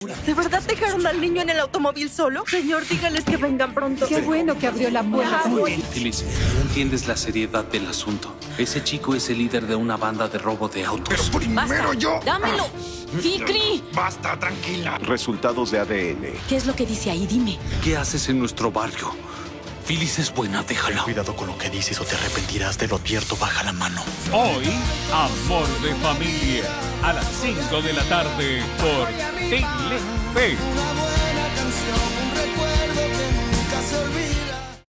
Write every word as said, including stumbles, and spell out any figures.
¿De verdad dejaron al niño en el automóvil solo? Señor, dígales que vengan pronto. Qué bueno que abrió la puerta. Phyllis, no entiendes la seriedad del asunto. Ese chico es el líder de una banda de robo de autos. Pero primero ¡Basta! yo. ¡Dámelo! ¡Fikri! Basta, tranquila. Resultados de A D N. ¿Qué es lo que dice ahí? Dime. ¿Qué haces en nuestro barrio? Phyllis es buena, déjala. Cuidado con lo que dices o te arrepentirás, te lo advierto, baja la mano. Hoy, Amor de Familia, a las cinco de la tarde por Telefe.